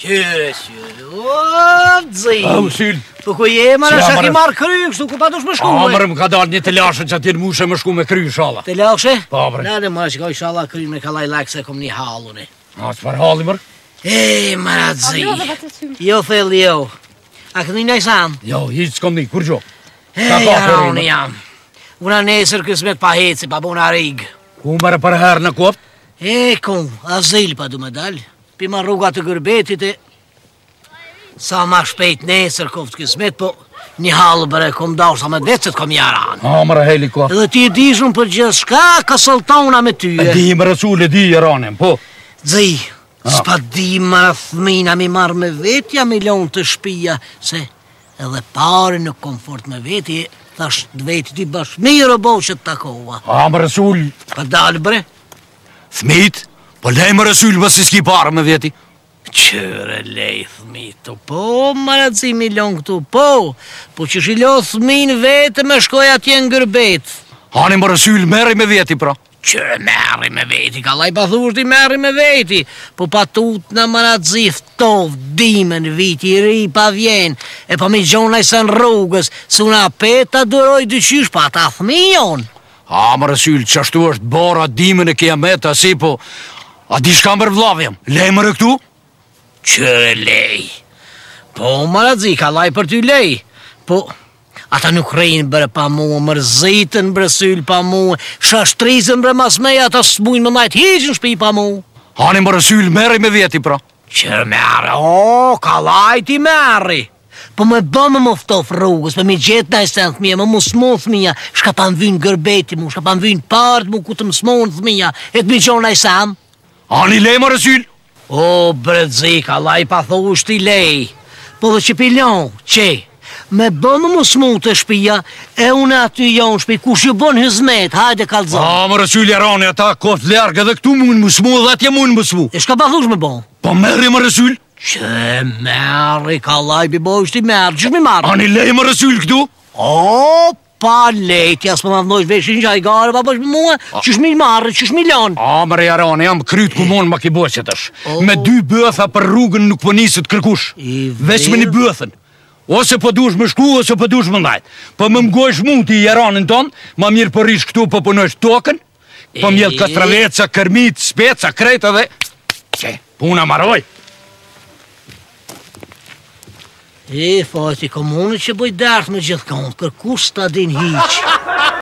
Qyre. O, zi. Au, Syl. Po ku je, mara, sa ki marrë kry, kështu ku pa dush më shku, Mërë më ka dalë një të lashe që t'jenë mushe më shku me kry, shala. Të lashe? Po, bre. Nade, mara, që ka i shala kry me kalaj lak se kom një halune. A, çfarë halli, mërë? Mara, zi. Jo, thell, jo. A këtë një najsan? Jo, hiq s'kom një, kur gjo? Jaroni jam. Una nesër kësmet pa heci, pa bona rigë. Ku mërë për herë në kopt? Kom, azil pa du me dal. Pima rruga të gërbetit e... Sa ma shpejt nesër koft kësmet, po një halë bërë kom dalë sa me decet kom jaran. A, mërë heli koft. Edhe ti e dishun për gjithë shka, ka soltona me ty. E di më rësul, e di jaranim, po. Zi, s'pa di mara thmina mi marrë me vetja milion të shpia, se edhe pare në komfort me veti, thash të veti ti bash mirë o bo që të takova. A, më rësul. Pa dalë bre? Thmit, po lej më rësul, më si s'ki parë me veti. Qëre lej thmitu, po, maradzi milion këtu, po që shilo thmin vete me shkoj atje në gërbet. Hani më rësul, meri me veti, pra. Qëre meri me veti, ka laj pa thushti meri me veti, po pa tut në maradzi ftov, dimen, viti ri pa vjen, e pa mi gjonaj se në rrugës, su na peta duroj dyqysh pa ta thmijon. A, më rësul, qashtu është bara dimen e kiameta, si po, a di shka mërë vlavjem, lej më rë këtu? Qëre lej. Po, maradzi, ka laj për ty lej. Po, ata nuk rejnë bërë pa mua, mërzitën bre syll pa mua, shashtrizën bre mas meja, ata s'mujnë më majtë hiqën shpi pa mua. Hani më rësyll, meri me veti, pra. Qërë meri, ka laj ti meri. Po me bëmë më ftof rrugës, me mi gjetë na i sen thmija, me mu smonë thmija, shka pa më vynë gërbeti mu, shka pa më vynë partë mu ku të më smonë thmija, e të mi qonë na i sen. Hani lej më rësyll. O, bredzi, ka laj pa thosht i lej. Po dhe që pilon, që, me bëmë më smu të shpia, e unë aty jonë shpi, kush ju bon hizmet, hajde kalzon. A, më rësyll jarani, ata koft ljargë edhe këtu mund më smu dhe atje mund më smu. E shka pa thush me bon? Po meri më rësyll. Që meri, ka laj bi boj shti meri, qësh mi marrë? Hani lej më rësyll këtu. O, pa lej, tja s'po ma vnojsh veshin që a i gare, pa bësh me mua, qësh mi marrë, qësh milion. A, mërë jarani, jam kryt ku mon ma ki boqetësh. Me 2 bëtha për rrugën nuk po nisit kërkush. Veç me një bëthën. Ose po dush më shku, ose po dush më ndajt. Po më mgojsh mu ti jaranin ton, ma mirë po rish këtu po punojsh tokën, po mjell kastraveca, kërmit, speca, krejta dhe... Që, puna maroj. Fati komunit që bëj dartë me gjithë konë, kërkush ta din hiq.